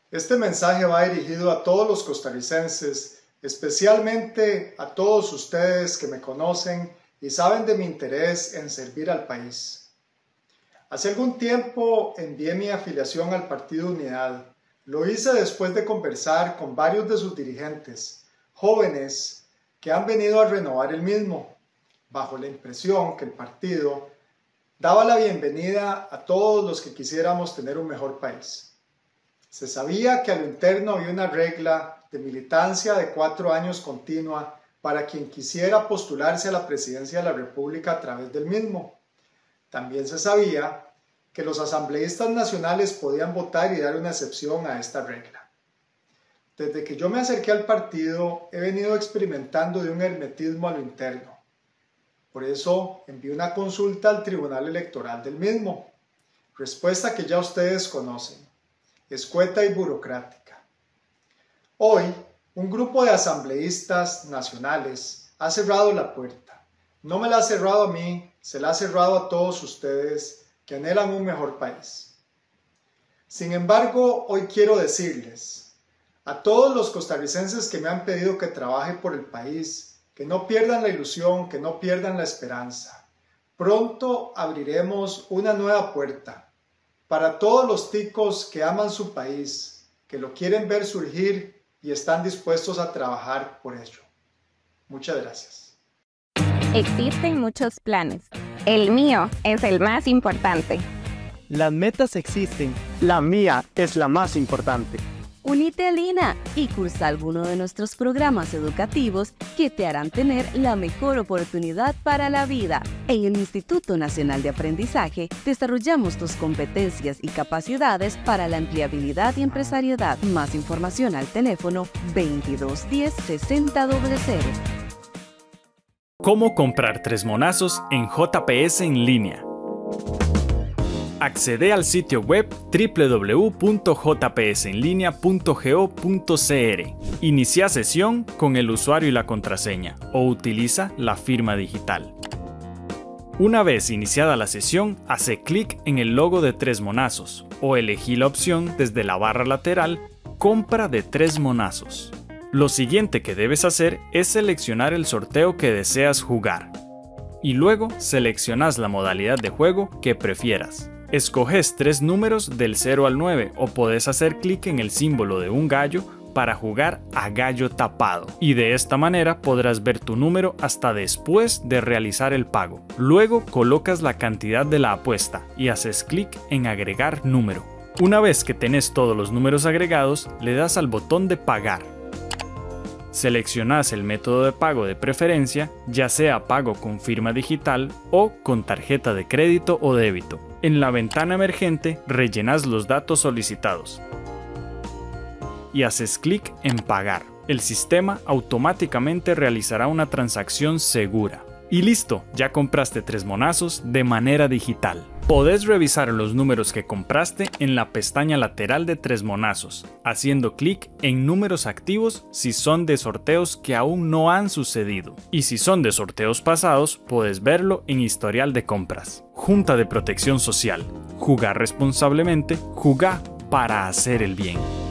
Este mensaje va dirigido a todos los costarricenses, especialmente a todos ustedes que me conocen y saben de mi interés en servir al país. Hace algún tiempo envié mi afiliación al Partido Unidad. Lo hice después de conversar con varios de sus dirigentes, jóvenes que han venido a renovar el mismo, bajo la impresión que el partido daba la bienvenida a todos los que quisiéramos tener un mejor país. Se sabía que a lo interno había una regla de militancia de 4 años continua para quien quisiera postularse a la presidencia de la República a través del mismo. También se sabía que los asambleístas nacionales podían votar y dar una excepción a esta regla. Desde que yo me acerqué al partido, he venido experimentando de un hermetismo a lo interno. Por eso envié una consulta al Tribunal Electoral del mismo. Respuesta que ya ustedes conocen, escueta y burocrática. Hoy, un grupo de asambleístas nacionales ha cerrado la puerta. No me la ha cerrado a mí, se la ha cerrado a todos ustedes que anhelan un mejor país. Sin embargo, hoy quiero decirles a todos los costarricenses que me han pedido que trabaje por el país, que no pierdan la ilusión, que no pierdan la esperanza. Pronto abriremos una nueva puerta para todos los ticos que aman su país, que lo quieren ver surgir y están dispuestos a trabajar por ello. Muchas gracias. Existen muchos planes. El mío es el más importante. Las metas existen. La mía es la más importante. Unite a Lina y cursa alguno de nuestros programas educativos que te harán tener la mejor oportunidad para la vida. En el Instituto Nacional de Aprendizaje desarrollamos tus competencias y capacidades para la empleabilidad y empresariedad. Más información al teléfono 2210-6000. ¿Cómo comprar 3 monazos en JPS en línea? Accede al sitio web www.jpsenlinea.go.cr. Inicia sesión con el usuario y la contraseña o utiliza la firma digital. Una vez iniciada la sesión, hace clic en el logo de 3 monazos o elegí la opción desde la barra lateral Compra de 3 monazos. Lo siguiente que debes hacer es seleccionar el sorteo que deseas jugar y luego seleccionas la modalidad de juego que prefieras. Escoges 3 números del 0 al 9 o podés hacer clic en el símbolo de un gallo para jugar a gallo tapado y de esta manera podrás ver tu número hasta después de realizar el pago. Luego colocas la cantidad de la apuesta y haces clic en agregar número. Una vez que tenés todos los números agregados, le das al botón de pagar. Seleccionás el método de pago de preferencia, ya sea pago con firma digital o con tarjeta de crédito o débito. En la ventana emergente rellenas los datos solicitados y haces clic en pagar. El sistema automáticamente realizará una transacción segura. Y listo, ya compraste 3 monazos de manera digital. Podés revisar los números que compraste en la pestaña lateral de 3 monazos, haciendo clic en números activos si son de sorteos que aún no han sucedido. Y si son de sorteos pasados, puedes verlo en historial de compras. Junta de Protección Social. Jugar responsablemente, jugá para hacer el bien.